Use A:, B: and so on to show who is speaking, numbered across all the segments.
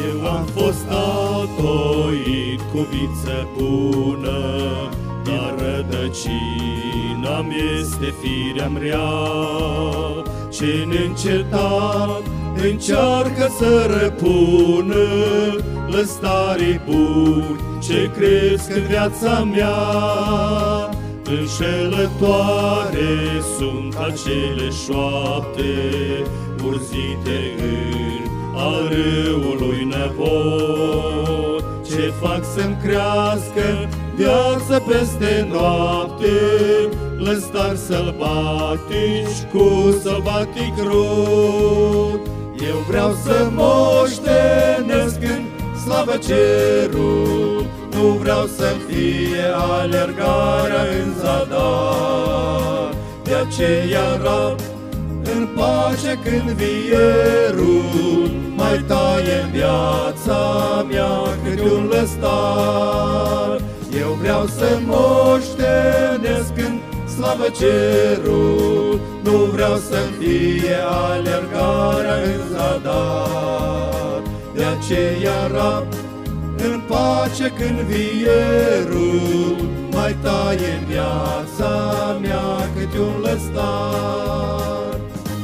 A: Eu am fost atoit cu viță bună, dar rădăcina-mi este firea-mi rea. Ce neîncetat încearcă să răpună lăstarii buni ce cresc în viața mea. Înșelătoare sunt acele șoapte urzite în al râului Năpod, ce fac să-mi crească viață peste noapte, lăstari sălbatici cu sălbatic rod. Eu vreau să moștenesc în slavă cerul, nu vreau să-mi fie alergarea în zadar. De aceea rab în pace când vierul mai taie în viața mea câte un lăstar. Eu vreau să moștenesc în slavă cerul, nu vreau să-mi fie alergarea în zadar. De aceea rab în pace când vierul mai taie în viața mea câte un lăstar.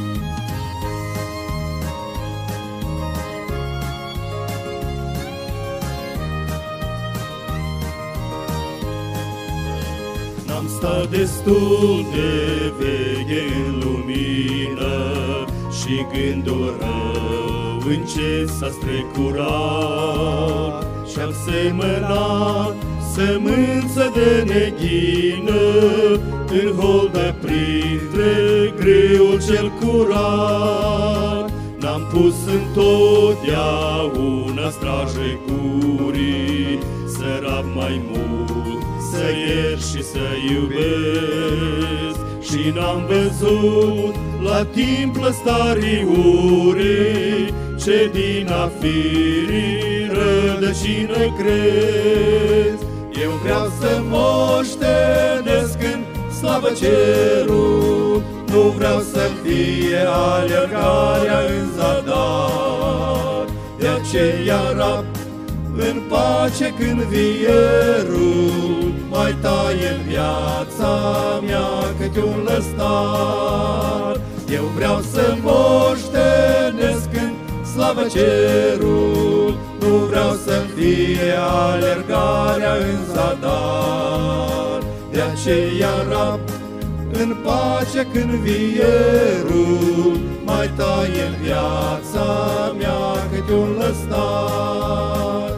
A: N-am stat destul de veche în lumină și gândul rău în ce s-a strecurat, și-am semănat sămânță de neghină în holdă printre greul cel curat. N-am pus întotdeauna straje gurii, să rab mai mult, să iert și să iubesc. Și n-am văzut la timp lăstarii urii, ce din a firii rădăcină cresc. Eu vreau să moștenesc în slavă cerul, nu vreau să fie alergarea în zadar. De aceea rab în pace când vierul mai taie în viața mea câte un lăstar. Eu vreau să moștenesc în slavă cerul, nu vreau să-mi fie alergarea în zadar. De aceea rab în pace când vierul mai taie în viața mea câte un lăstar.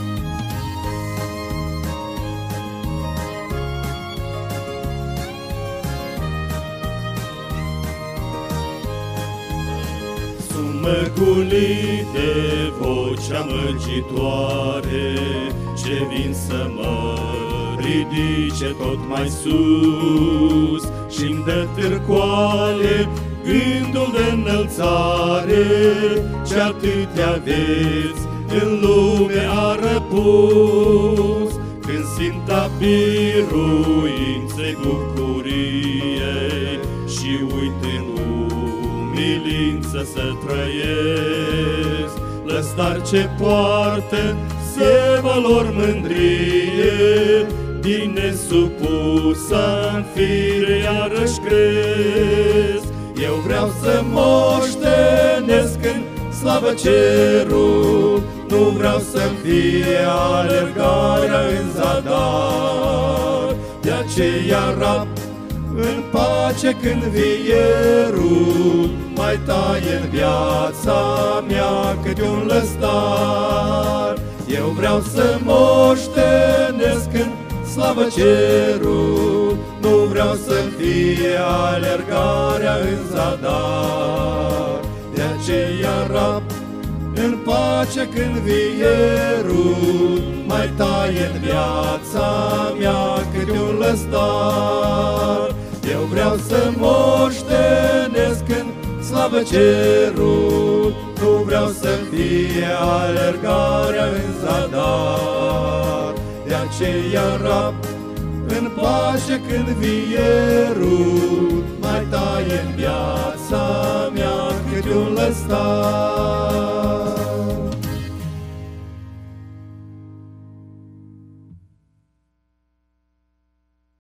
A: Măgulit de vocea măgitoare, ce vin să mă ridice tot mai sus, și-mi dă târcoale gândul de înălțare, ce atâtea vieți în lume a răpus. Când simt a biruinței bucuriei și uit în umilință să trăiesc, lăstar ce poartă sevalor mândrie, din nesupusă-n fire iarăși cresc. Eu vreau să moștenesc în slavă cerul, nu vreau să-mi fie alergarea în zadar. De aceea rab în pace când vierul mai taie în viața mea câte un lăstar. Eu vreau să moștenesc în slavă cerul, nu vreau să-mi fie alergarea în zadar. De aceea rab în pace când vierul mai taie în viața mea câte un lăstar. Eu vreau să moștenesc în slavă cerul, nu vreau să-mi fie alergarea în zadar. De aceea rab în pace când vierul mai taie în viața mea câte un lăstar.